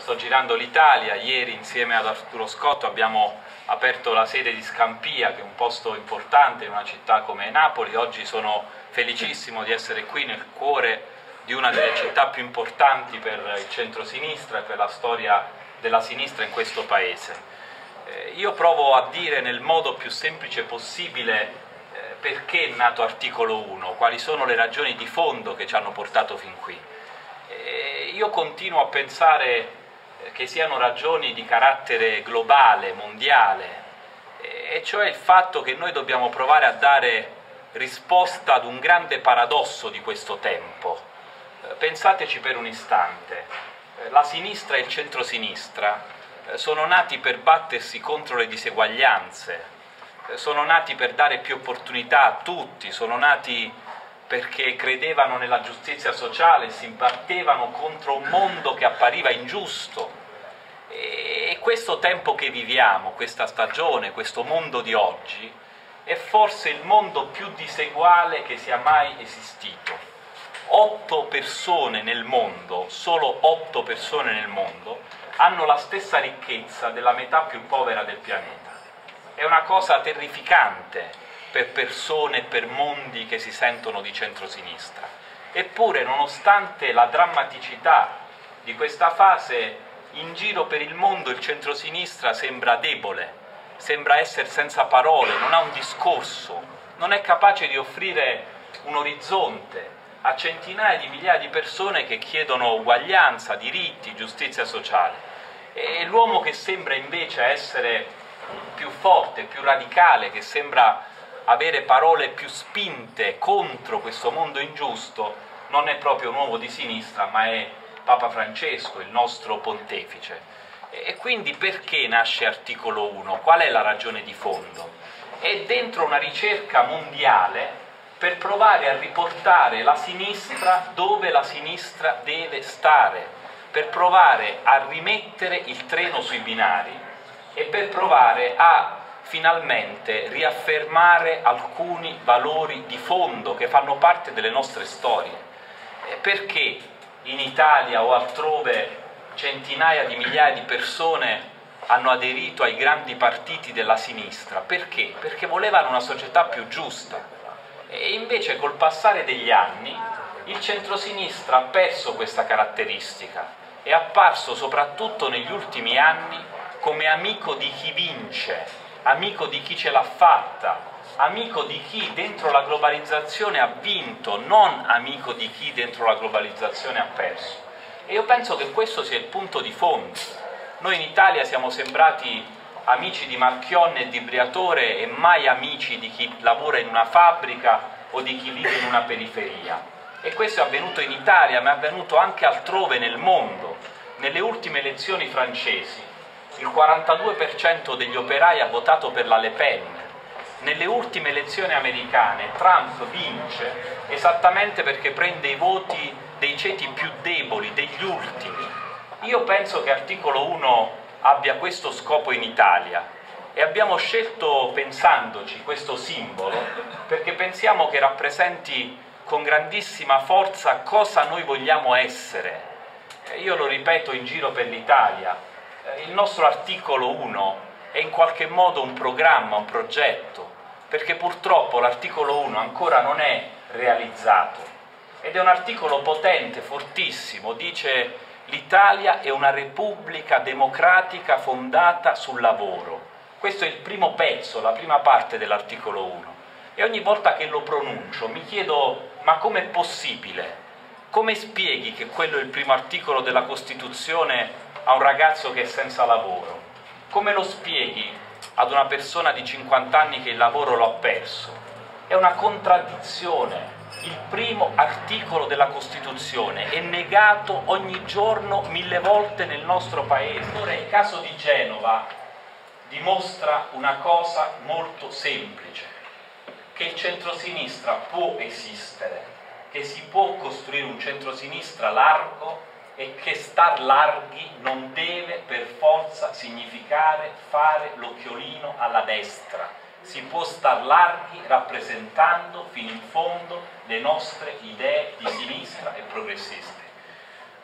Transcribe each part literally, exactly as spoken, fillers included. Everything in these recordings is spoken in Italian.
sto girando l'Italia. Ieri insieme ad Arturo Scotto abbiamo aperto la sede di Scampia, che è un posto importante in una città come Napoli. Oggi sono felicissimo di essere qui nel cuore di una delle città più importanti per il centro-sinistra e per la storia della sinistra in questo paese. Eh, io provo a dire nel modo più semplice possibile eh, perché è nato Articolo uno, quali sono le ragioni di fondo che ci hanno portato fin qui. Eh, io continuo a pensare che siano ragioni di carattere globale, mondiale, e cioè il fatto che noi dobbiamo provare a dare risposta ad un grande paradosso di questo tempo. Pensateci per un istante: la sinistra e il centro-sinistra sono nati per battersi contro le diseguaglianze, sono nati per dare più opportunità a tutti, sono nati perché credevano nella giustizia sociale, si battevano contro un mondo che appariva ingiusto. E questo tempo che viviamo, questa stagione, questo mondo di oggi, è forse il mondo più diseguale che sia mai esistito. Otto persone nel mondo, solo otto persone nel mondo, hanno la stessa ricchezza della metà più povera del pianeta. È una cosa terrificante per persone e per mondi che si sentono di centrosinistra. Eppure, nonostante la drammaticità di questa fase, in giro per il mondo il centrosinistra sembra debole, sembra essere senza parole, non ha un discorso, non è capace di offrire un orizzonte a centinaia di migliaia di persone che chiedono uguaglianza, diritti, giustizia sociale. E l'uomo che sembra invece essere più forte, più radicale, che sembra avere parole più spinte contro questo mondo ingiusto, non è proprio un uomo di sinistra, ma è Papa Francesco, il nostro pontefice. E quindi perché nasce Articolo uno? Qual è la ragione di fondo? È dentro una ricerca mondiale per provare a riportare la sinistra dove la sinistra deve stare, per provare a rimettere il treno sui binari e per provare a finalmente riaffermare alcuni valori di fondo che fanno parte delle nostre storie. Perché in Italia o altrove centinaia di migliaia di persone hanno aderito ai grandi partiti della sinistra? Perché? Perché volevano una società più giusta. E invece col passare degli anni il centrosinistra ha perso questa caratteristica, è apparso soprattutto negli ultimi anni come amico di chi vince, amico di chi ce l'ha fatta, amico di chi dentro la globalizzazione ha vinto, non amico di chi dentro la globalizzazione ha perso. E io penso che questo sia il punto di fondo. Noi in Italia siamo sembrati amici di Marchionne e di Briatore e mai amici di chi lavora in una fabbrica o di chi vive in una periferia. E questo è avvenuto in Italia, ma è avvenuto anche altrove nel mondo. Nelle ultime elezioni francesi il quarantadue per cento degli operai ha votato per la Le Pen. Nelle ultime elezioni americane Trump vince esattamente perché prende i voti dei ceti più deboli, degli ultimi. Io penso che Articolo uno abbia questo scopo in Italia e abbiamo scelto, pensandoci, questo simbolo perché pensiamo che rappresenti con grandissima forza cosa noi vogliamo essere. Io lo ripeto in giro per l'Italia: il nostro Articolo uno è in qualche modo un programma, un progetto, perché purtroppo l'Articolo uno ancora non è realizzato ed è un articolo potente, fortissimo. Dice: l'Italia è una repubblica democratica fondata sul lavoro. Questo è il primo pezzo, la prima parte dell'Articolo uno. E ogni volta che lo pronuncio mi chiedo: ma com'è possibile? Come spieghi che quello è il primo articolo della Costituzione a un ragazzo che è senza lavoro? Come lo spieghi ad una persona di cinquanta anni che il lavoro lo ha perso? È una contraddizione. Il primo articolo della Costituzione è negato ogni giorno mille volte nel nostro paese. Ora, il caso di Genova dimostra una cosa molto semplice: che il centrosinistra può esistere, che si può costruire un centrosinistra largo e che star larghi non deve per forza significare fare l'occhiolino alla destra. Si può star larghi rappresentando fino in fondo le nostre idee di sinistra e progressiste.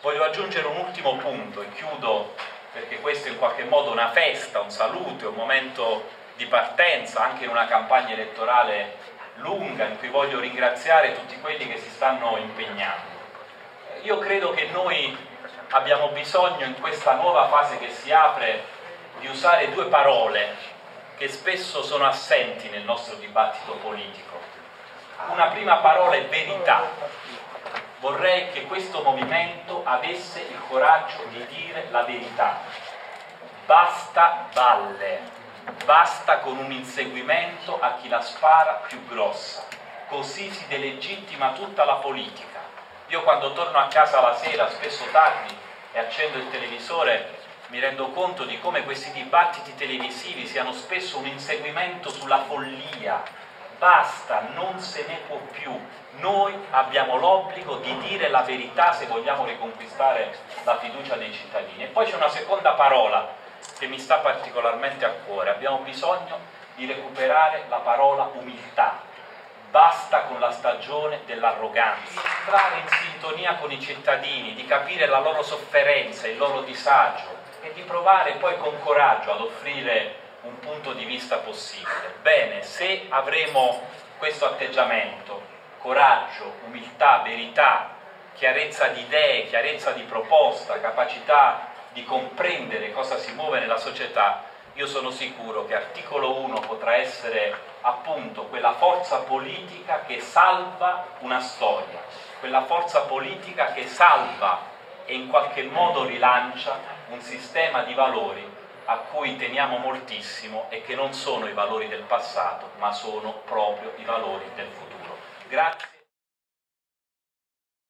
Voglio aggiungere un ultimo punto e chiudo, perché questo è in qualche modo una festa, un saluto, un momento di partenza anche in una campagna elettorale lunga in cui voglio ringraziare tutti quelli che si stanno impegnando. Io credo che noi abbiamo bisogno in questa nuova fase che si apre di usare due parole che spesso sono assenti nel nostro dibattito politico. Una prima parola è verità. Vorrei che questo movimento avesse il coraggio di dire la verità. Basta balle, basta con un inseguimento a chi la spara più grossa. Così si delegittima tutta la politica. Io quando torno a casa la sera, spesso tardi, e accendo il televisore, mi rendo conto di come questi dibattiti televisivi siano spesso un inseguimento sulla follia. Basta, non se ne può più. Noi abbiamo l'obbligo di dire la verità se vogliamo riconquistare la fiducia dei cittadini. E poi c'è una seconda parola che mi sta particolarmente a cuore. Abbiamo bisogno di recuperare la parola umiltà. Basta con la stagione dell'arroganza. Entrare in sintonia con i cittadini, di capire la loro sofferenza, il loro disagio e di provare poi con coraggio ad offrire un punto di vista possibile. Bene, se avremo questo atteggiamento, coraggio, umiltà, verità, chiarezza di idee, chiarezza di proposta, capacità di comprendere cosa si muove nella società, io sono sicuro che Articolo uno potrà essere appunto quella forza politica che salva una storia, quella forza politica che salva e in qualche modo rilancia un sistema di valori a cui teniamo moltissimo e che non sono i valori del passato, ma sono proprio i valori del futuro. Grazie.